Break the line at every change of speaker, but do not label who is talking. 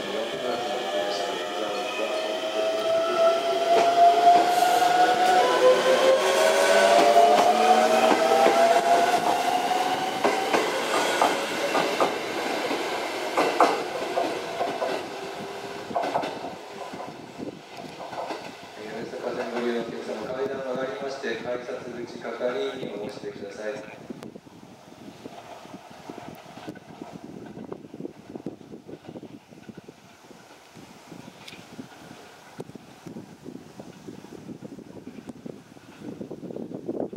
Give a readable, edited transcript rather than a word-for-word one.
風にご利用のお客様、階段が上がりまして、改札口係にお申し出ください。